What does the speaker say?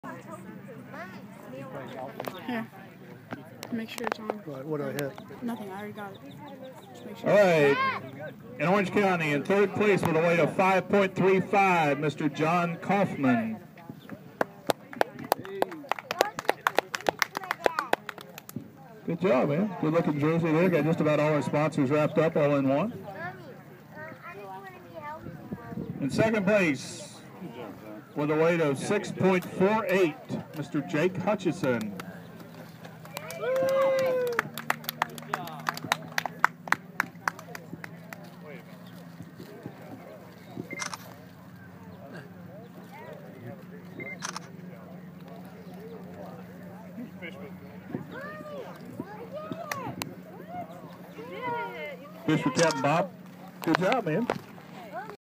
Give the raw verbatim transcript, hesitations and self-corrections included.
Here. Make sure it's on. Right, what do I hit? Nothing, I already got it. Just make sure. All right. In Orange County, in third place with a weight of five point three five, Mister John Kaufman. Good job, man. Good looking jersey there. Got just about all our sponsors wrapped up all in one. In second place, with a weight of six point four eight, Mister Jake Hutchison. Fish for Captain Bob. Good job, man.